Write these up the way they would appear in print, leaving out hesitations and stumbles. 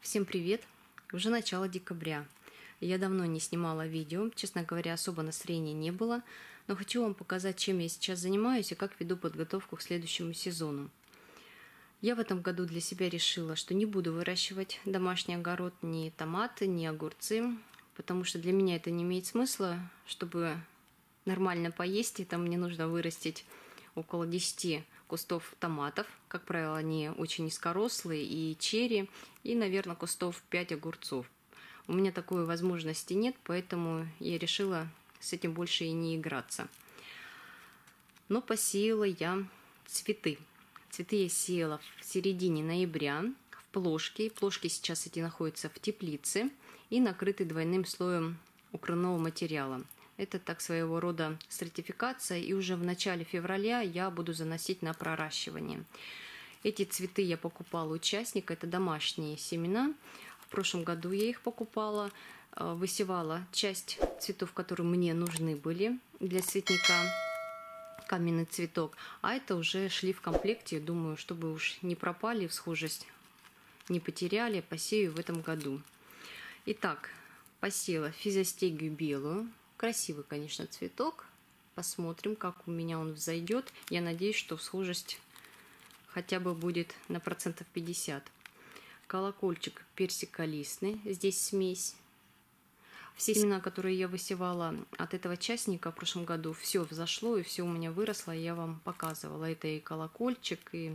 Всем привет! Уже начало декабря. Я давно не снимала видео, честно говоря, особо настроения не было, но хочу вам показать, чем я сейчас занимаюсь и как веду подготовку к следующему сезону. Я в этом году для себя решила, что не буду выращивать домашний огород, ни томаты, ни огурцы, потому что для меня это не имеет смысла. Чтобы нормально поесть, это мне нужно вырастить около 10 кустов томатов. Как правило, они очень низкорослые, и черри, и, наверное, кустов 5 огурцов. У меня такой возможности нет, поэтому я решила с этим больше и не играться. Но посеяла я цветы. Цветы я сеяла в середине ноября в плошки. Плошки сейчас эти находятся в теплице и накрыты двойным слоем укрывного материала. Это так своего рода стратификация, и уже в начале февраля я буду заносить на проращивание. Эти цветы я покупала у частника, это домашние семена. В прошлом году я их покупала, высевала часть цветов, которые мне нужны были для цветника, каменный цветок, а это уже шли в комплекте, думаю, чтобы уж не пропали, всхожесть не потеряли, посею в этом году. Итак, посеяла физиостегию белую. Красивый, конечно, цветок. Посмотрим, как у меня он взойдет. Я надеюсь, что всхожесть хотя бы будет на 50%. Колокольчик персиколистный. Здесь смесь. Все семена, которые я высевала от этого частника в прошлом году, все взошло и все у меня выросло. Я вам показывала. Это и колокольчик, и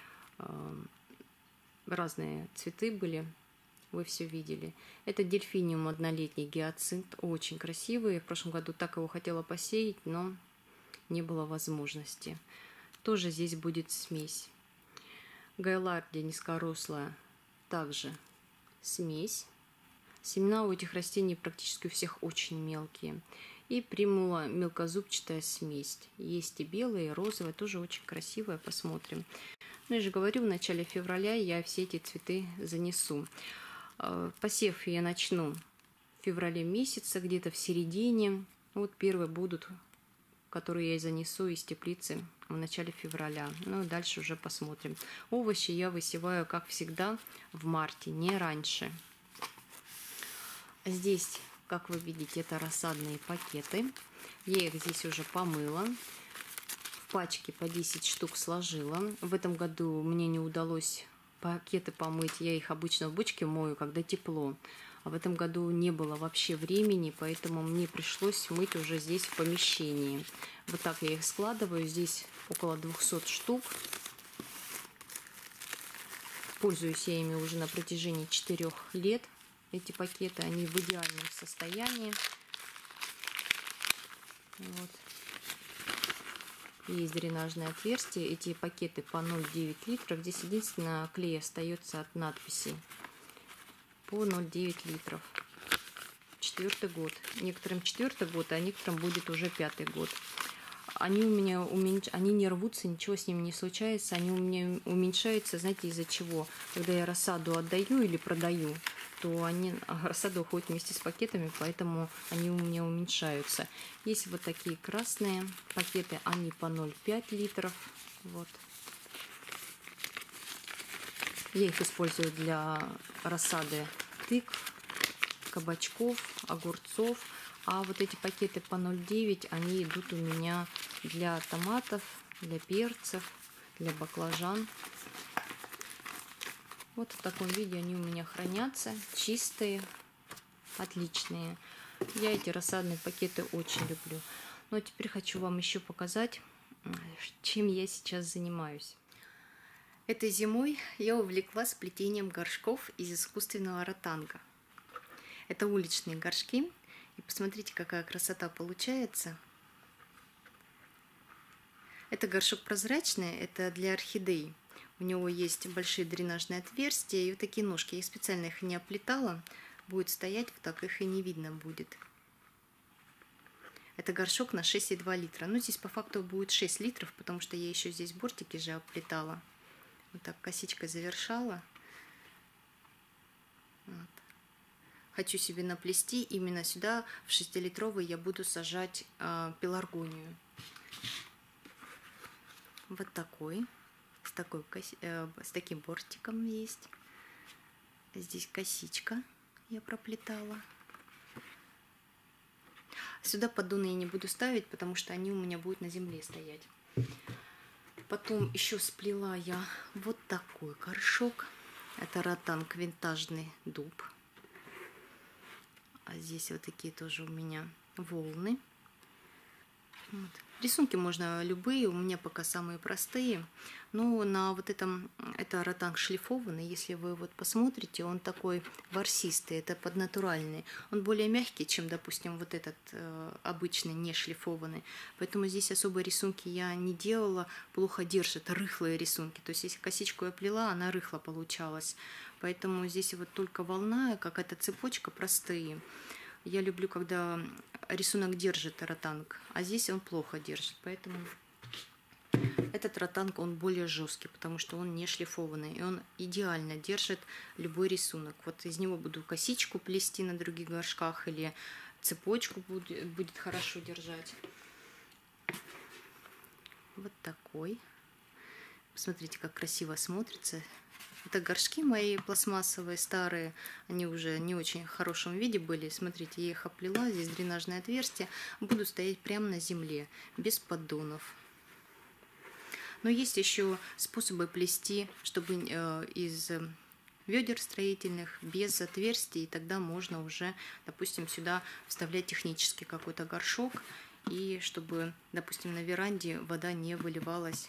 разные цветы были. Вы все видели. Это дельфиниум однолетний гиацинт. Очень красивый. В прошлом году так его хотела посеять, но не было возможности. Тоже здесь будет смесь. Гайлардия низкорослая. Также смесь. Семена у этих растений практически у всех очень мелкие. И примула мелкозубчатая смесь. Есть и белая, и розовая. Тоже очень красивая. Посмотрим. Ну, я же говорю, в начале февраля я все эти цветы занесу. Посев я начну в феврале месяце, где-то в середине. Вот первые будут, которые я занесу из теплицы в начале февраля. Ну и дальше уже посмотрим. Овощи я высеваю, как всегда, в марте, не раньше. Здесь, как вы видите, это рассадные пакеты. Я их здесь уже помыла. В пачке по 10 штук сложила. В этом году мне не удалось пакеты помыть, я их обычно в бочке мою, когда тепло. А в этом году не было вообще времени, поэтому мне пришлось мыть уже здесь в помещении. Вот так я их складываю. Здесь около 200 штук. Пользуюсь я ими уже на протяжении 4 лет. Эти пакеты, они в идеальном состоянии. Вот. Есть дренажное отверстие. Эти пакеты по 0,9 литров. Здесь единственное, клей остается от надписей. По 0,9 литров. 4-й год. Некоторым 4-й год, а некоторым будет уже 5-й год. Они у меня они не рвутся, ничего с ними не случается. Они у меня уменьшаются, знаете, из-за чего? Когда я рассаду отдаю или продаю, то рассада уходит вместе с пакетами, поэтому они у меня уменьшаются. Есть вот такие красные пакеты, они по 0,5 литров. Вот. Я их использую для рассады тыкв, кабачков, огурцов. А вот эти пакеты по 0,9, они идут у меня для томатов, для перцев, для баклажан. Вот в таком виде они у меня хранятся, чистые, отличные. Я эти рассадные пакеты очень люблю. Ну а теперь хочу вам еще показать, чем я сейчас занимаюсь. Этой зимой я увлеклась плетением горшков из искусственного ротанга. Это уличные горшки. И посмотрите, какая красота получается. Это горшок прозрачный, это для орхидей. У него есть большие дренажные отверстия и вот такие ножки. Я специально их не оплетала. Будет стоять вот так, их и не видно будет. Это горшок на 6,2 литра. Ну, здесь по факту будет 6 литров, потому что я еще здесь бортики же оплетала. Вот так косичкой завершала. Вот. Хочу себе наплести именно сюда, в 6-литровый, я буду сажать пеларгонию. Вот такой. С таким бортиком есть. Здесь косичка я проплетала. Сюда поддоны я не буду ставить, потому что они у меня будут на земле стоять. Потом еще сплела я вот такой горшок. Это ротанг винтажный дуб. А здесь вот такие тоже у меня волны. Вот. Рисунки можно любые, у меня пока самые простые. Но на вот этом, это ротанг шлифованный, если вы вот посмотрите, он такой ворсистый, это поднатуральный. Он более мягкий, чем, допустим, вот этот обычный, не шлифованный. Поэтому здесь особо рисунки я не делала, плохо держит, рыхлые рисунки. То есть если косичку я плела, она рыхло получалась. Поэтому здесь вот только волна, какая-то цепочка, простые. Я люблю, когда рисунок держит ротанг, а здесь он плохо держит. Поэтому этот ротанг, он более жесткий, потому что он не шлифованный. И он идеально держит любой рисунок. Вот из него буду косичку плести на других горшках или цепочку будет хорошо держать. Вот такой. Посмотрите, как красиво смотрится. Это горшки мои пластмассовые, старые, они уже не очень в хорошем виде были. Смотрите, я их оплела, здесь дренажное отверстие. Буду стоять прямо на земле, без поддонов. Но есть еще способы плести, чтобы из ведер строительных, без отверстий. И тогда можно уже, допустим, сюда вставлять технически какой-то горшок. И чтобы, допустим, на веранде вода не выливалась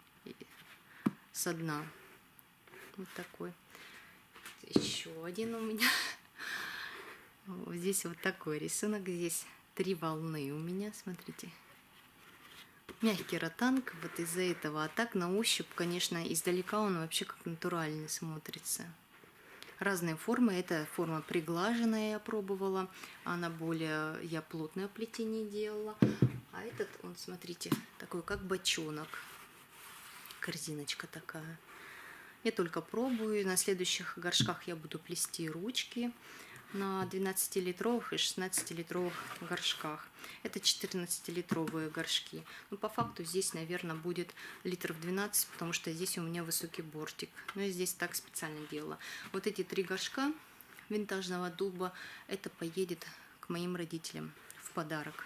со дна. Вот такой. Еще один у меня. Здесь вот такой рисунок. Здесь 3 волны у меня, смотрите. Мягкий ротанг, вот из-за этого. А так на ощупь, конечно, издалека он вообще как натуральный смотрится. Разные формы. Эта форма приглаженная я пробовала. Она более, я плотное плетение делала. А этот, он, смотрите, такой как бочонок. Корзиночка такая. Я только пробую. На следующих горшках я буду плести ручки на 12-литровых и 16-литровых горшках. Это 14-литровые горшки. Но по факту здесь, наверное, будет литров 12, потому что здесь у меня высокий бортик. Но я здесь так специально делала. Вот эти 3 горшка винтажного дуба, это поедет к моим родителям в подарок.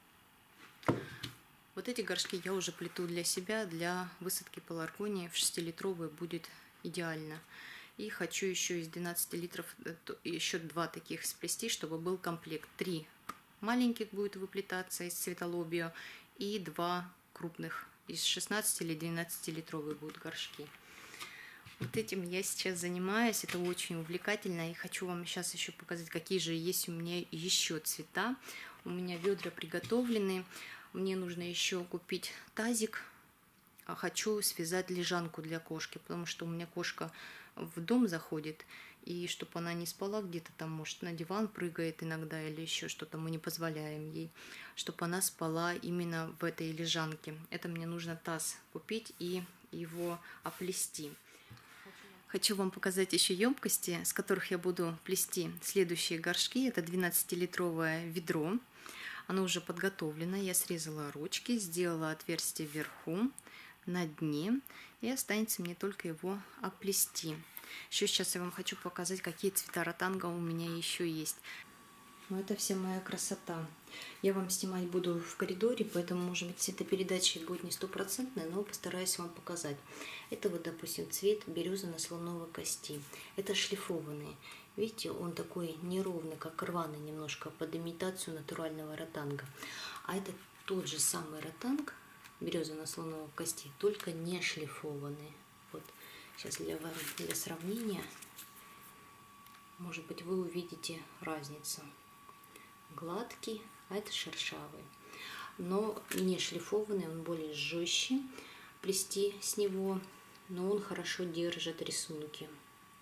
Вот эти горшки я уже плету для себя, для высадки пеларгонии в 6-литровые будет идеально. И хочу еще из 12 литров еще 2 таких сплести, чтобы был комплект. 3 маленьких будет выплетаться из цветолобио и 2 крупных из 16 или 12-литровые будут горшки. Вот этим я сейчас занимаюсь, это очень увлекательно. И хочу вам сейчас еще показать, какие же есть у меня еще цвета. У меня ведра приготовлены. Мне нужно еще купить тазик. Хочу связать лежанку для кошки, потому что у меня кошка в дом заходит. И чтобы она не спала где-то там, может, на диван прыгает иногда или еще что-то, мы не позволяем ей. Чтобы она спала именно в этой лежанке. Это мне нужно таз купить и его оплести. Хочу вам показать еще емкости, с которых я буду плести следующие горшки. Это 12-литровое ведро. Оно уже подготовлено. Я срезала ручки, сделала отверстие вверху, на дне. И останется мне только его оплести. Еще сейчас я вам хочу показать, какие цвета ротанга у меня еще есть. Но это вся моя красота. Я вам снимать буду в коридоре, поэтому, может быть, цветопередача будет не стопроцентная, но постараюсь вам показать. Это вот, допустим, цвет березово-слоновой кости. Это шлифованный. Видите, он такой неровный, как рваный немножко, под имитацию натурального ротанга. А это тот же самый ротанг березово-слоновой кости, только не шлифованный. Вот сейчас для сравнения, может быть, вы увидите разницу. Гладкий, а это шершавый. Но не шлифованный, он более жестче. Плести с него, но он хорошо держит рисунки.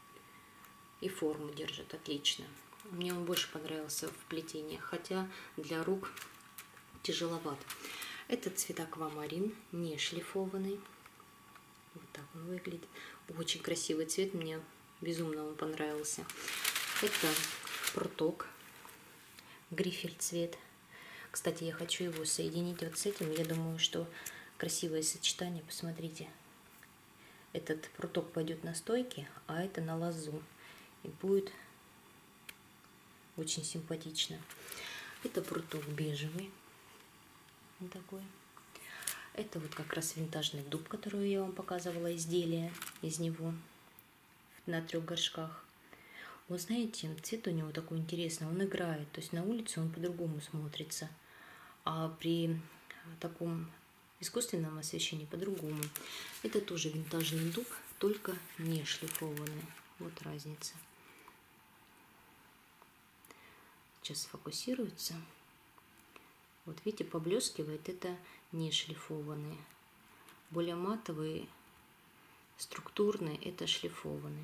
И форму держит отлично. Мне он больше понравился в плетении, хотя для рук тяжеловат. Этот цвет аквамарин, не шлифованный. Вот так он выглядит. Очень красивый цвет, мне безумно он понравился. Это проток, грифель цвет. Кстати, я хочу его соединить вот с этим. Я думаю, что красивое сочетание. Посмотрите. Этот проток пойдет на стойке, а это на лозу. и будет очень симпатично. Это пруток бежевый, вот такой. Это вот как раз винтажный дуб, который я вам показывала, изделие из него на 3 горшках. Вот знаете, цвет у него такой интересный, он играет, то есть на улице он по-другому смотрится, а при таком искусственном освещении по-другому. Это тоже винтажный дуб, только не шлифованный. Вот разница. Сейчас сфокусируется. Вот видите, поблескивает, это не шлифованные. Более матовые, структурные, это шлифованные.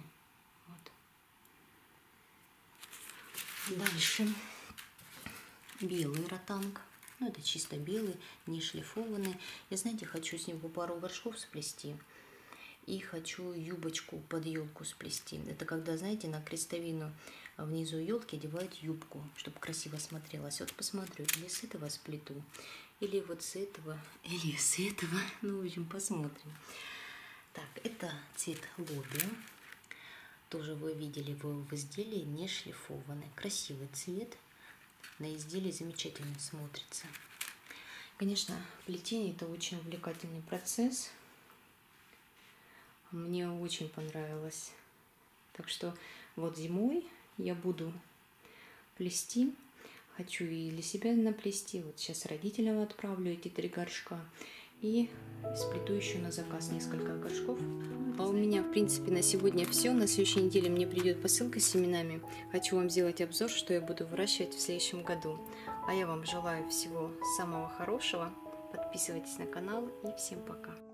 Вот. Дальше белый ротанг. Ну, это чисто белый, не шлифованный. Я, знаете, хочу с него пару горшков сплести. И хочу юбочку под елку сплести. Это когда, знаете, на крестовину внизу елки одевают юбку, чтобы красиво смотрелась. Вот посмотрю, или с этого сплету, или вот с этого, или с этого. Ну, в общем, посмотрим. Так, это цвет лобио. Тоже вы видели его в изделии, не шлифованный. Красивый цвет. На изделии замечательно смотрится. Конечно, плетение это очень увлекательный процесс. Мне очень понравилось. Так что вот зимой я буду плести. Хочу и для себя наплести. Вот сейчас родителям отправлю эти 3 горшка. И сплету еще на заказ несколько горшков. А у меня, в принципе, на сегодня все. На следующей неделе мне придет посылка с семенами. Хочу вам сделать обзор, что я буду выращивать в следующем году. А я вам желаю всего самого хорошего. Подписывайтесь на канал и всем пока.